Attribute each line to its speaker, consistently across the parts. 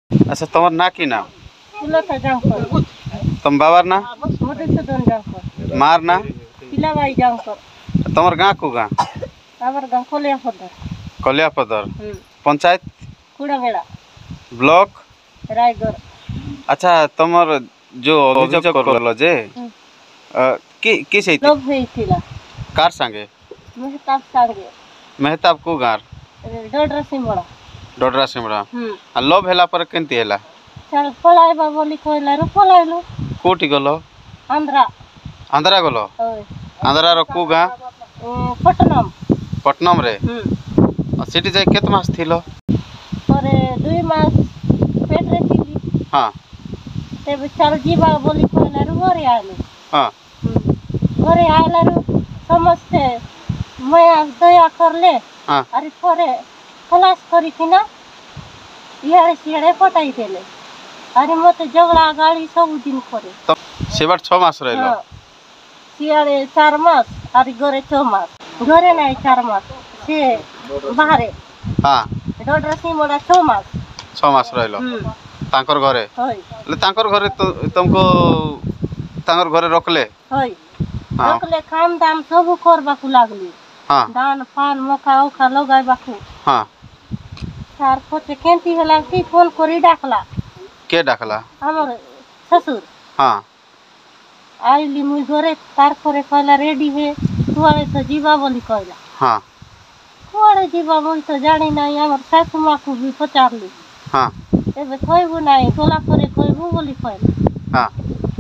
Speaker 1: अच्छा तुम्हार ना की नाम
Speaker 2: सुलता जांकर
Speaker 1: तुम बाबार ना
Speaker 2: मधुसूदन जांकर
Speaker 1: मार ना
Speaker 2: पिलाबाई जांकर
Speaker 1: तुम्हार गाँ को गाँ
Speaker 2: आवर गां कोलियापदर
Speaker 1: कलियापदर पंचायत
Speaker 2: कुड़ामेड़ा
Speaker 1: ब्लॉक
Speaker 2: रायगढ़।
Speaker 1: अच्छा तुम्हार जो अभियोग करलो जे की से
Speaker 2: लोभ हेइथिला
Speaker 1: कार संगे
Speaker 2: मेहताब सांगे
Speaker 1: मेहताब को गाँ
Speaker 2: डोडरा सिमड़ा
Speaker 1: डोडरा सिमड़ा आ लोभ हेला पर केंती हेला
Speaker 2: चल पलाइबा बोली कहला रो पलाइलो
Speaker 1: कोठी गलो
Speaker 2: आंध्रा
Speaker 1: आंध्रा गलो
Speaker 2: ओय
Speaker 1: आंध्रा रो को गाँ
Speaker 2: पटनम
Speaker 1: पटनम रे सिटी जाय केत मास थिलो
Speaker 2: परे 2 मास पेट रे थिली
Speaker 1: हां
Speaker 2: तेबे चल जीवा बोली कहला रो घरे आले
Speaker 1: हां
Speaker 2: घरे आला रो समझते माया दया करले
Speaker 1: हां
Speaker 2: अरे परे क्लास करी थी ना इयाड़े सियाड़े पटाई देले अरे मते झगड़ा गाड़ी सब दिन करे
Speaker 1: तो सेबाट 6 मास रहलो
Speaker 2: सियाड़े 4 मास अरे घरे 6 मास घरे नहीं 4 मास से बाहरे
Speaker 1: हां
Speaker 2: डोडरा सिमड़ा 6 मास
Speaker 1: रहलो तांकर घरे
Speaker 2: होय
Speaker 1: ले तांकर घरे तो तुमको तांकर घरे रखले
Speaker 2: होय
Speaker 1: हां
Speaker 2: रखले काम दाम सब करबा को लागली
Speaker 1: हां
Speaker 2: धान पान मका उखा लगाइबा को
Speaker 1: हां
Speaker 2: सार पछे केंती होला की फोन करी डाकला
Speaker 1: के डाकला
Speaker 2: हमर ससुर
Speaker 1: हां
Speaker 2: आइली मुई घरे तार करे कहला रेडी है तुआरे तो जीवा बोली कहला
Speaker 1: हां
Speaker 2: कुआरे जीवा मुई तो जानी नहीं हमर सासू माँ को भी पचारली
Speaker 1: हां
Speaker 2: एबे कहबो नहीं गोला करे कहबो बोली कहला
Speaker 1: हां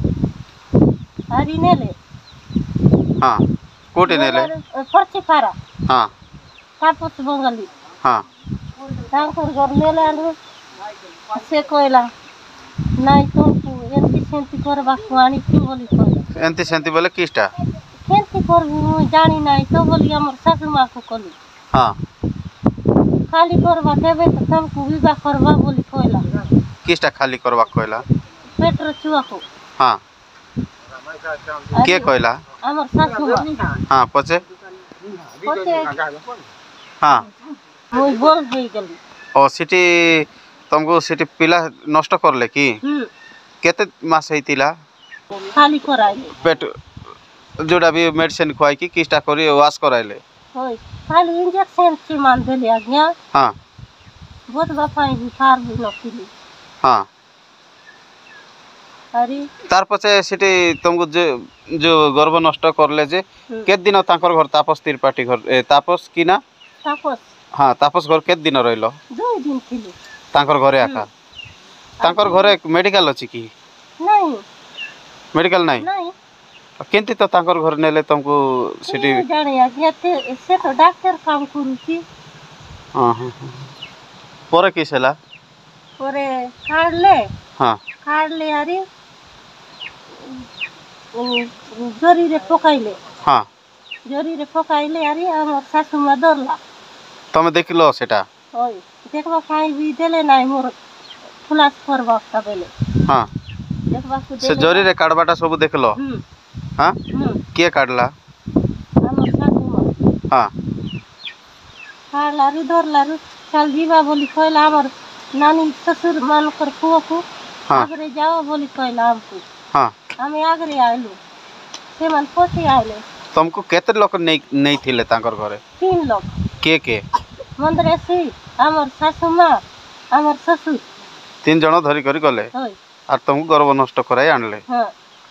Speaker 2: हरी नेले
Speaker 1: हां कोठी नेले
Speaker 2: पर्ची पारा
Speaker 1: हां
Speaker 2: तापस बंगाली
Speaker 1: हां
Speaker 2: तांकर घर नेले आलू से कहला नहीं तुमको एंती सेंती करबा को आनी की बोली कहला
Speaker 1: एंती सेंती बोले किस्टा
Speaker 2: केंती करबो मुई जानी नहीं तो बोली हमर सासू माँ को कहली
Speaker 1: हां
Speaker 2: खाली करबा देबे तो तुमको विवाह करबा बोली कहला
Speaker 1: किस्टा खाली करबा कहला
Speaker 2: पेट्रो चुआ को
Speaker 1: हां के कहला
Speaker 2: हमर सासू माँ
Speaker 1: हां पछे हां
Speaker 2: मुई बोल गई गली
Speaker 1: ओ सिटी तुमको सिटी पिला नष्ट करले की केते मास हेतिला
Speaker 2: खाली कराइले
Speaker 1: पेट जोड़ा भी मेडिसिन खुआई की किस्टा करी वाश कराइले
Speaker 2: होय खाली इंजेक्शन से मान देले आज्ञा
Speaker 1: हां
Speaker 2: बहुत बापाई बुखार भी नखिली
Speaker 1: हां
Speaker 2: अरे
Speaker 1: तार पछे सिटी तुमको जो गर्भ नष्ट करले जे केत दिन तांकर घर तापस त्रिपाठी घर तापस की ना
Speaker 2: तापस
Speaker 1: हां तापस घर केत दिन रहिलो
Speaker 2: 2 दिन थिली
Speaker 1: तांकर घरे आका तांकर घरे मेडिकल अछि की
Speaker 2: नहीं
Speaker 1: मेडिकल नहीं
Speaker 2: नहीं
Speaker 1: केंती तो तांकर घर नेले तुमको सिटी
Speaker 2: जाने आज्ञा से तो डॉक्टर काम करूची
Speaker 1: हां हां परे किसला
Speaker 2: परे काट ले
Speaker 1: हां
Speaker 2: काट ले अरे जरी रे पकाइले
Speaker 1: हां
Speaker 2: जरी रे पकाइले अरे हमर सासू मा डरला
Speaker 1: तमे देखलो सेटा
Speaker 2: ओय देखबा काई भी देले नाही मोर खुलास करबा तबेले
Speaker 1: हां
Speaker 2: देखबा को
Speaker 1: से जरी रे काडबाटा सब देखलो हां के काडला
Speaker 2: हमर सासू मा
Speaker 1: हां
Speaker 2: काडला रे डरला रे चल जीवा बोली कहला हमर नानी ससुर मान कर पुआ को आगरे जाओ बोली कहला हमको
Speaker 1: हां
Speaker 2: हमें आगरे आइलु से मन पोछे आइले
Speaker 1: तुमको केते लोग नहीं थिले तांकर घरे
Speaker 2: 3 लोग
Speaker 1: के
Speaker 2: मंदरेसी हमर सासू मा हमर ससुर
Speaker 1: 3 जण धरी करी गले
Speaker 2: होय
Speaker 1: आर तुमको गर्भ नष्ट कराई आनले
Speaker 2: हां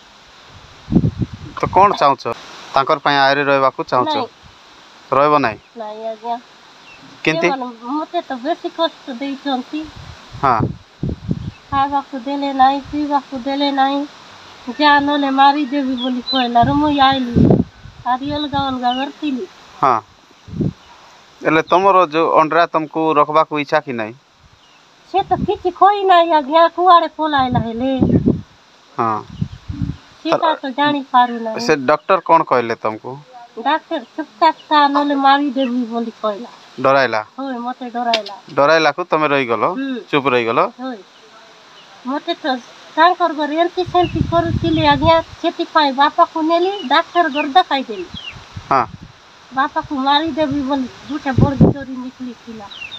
Speaker 1: तो कोन चाहछो तांकर पय आरे रहबा को चाहछो रहबो नाही
Speaker 2: नहीं आज्ञा
Speaker 1: केंती
Speaker 2: मते तो बेसी कष्ट देई छंती
Speaker 1: हां
Speaker 2: खावा को देले नहीं पीवा को देले नहीं जानले मारी देवी बोली कहला रे मुई आइली आरियल गावन करतीली
Speaker 1: हां एले तमरो जो अंडरा तुमको रखबा को इच्छा की नहीं
Speaker 2: से तो किछि कोई नहीं आज्ञा कुआड़े पोलाइला हेले
Speaker 1: हां
Speaker 2: सीता तो जानी पारू ना
Speaker 1: से डॉक्टर कौन कहले तुमको
Speaker 2: डॉक्टर चुपचाप ता नले मारी देवी बोली कहला
Speaker 1: डराइला
Speaker 2: होय मते
Speaker 1: डराइला को तमे रही गलो चुप रही गलो
Speaker 2: होय मते तो तांकर घर एंती सेंती करूतिले आज्ञा सेति पाई बापा को नेली डॉक्टर घर देखाई देली
Speaker 1: हां
Speaker 2: बापा को मारी देवी बोली दूटा बड़ चोरी निकली थिला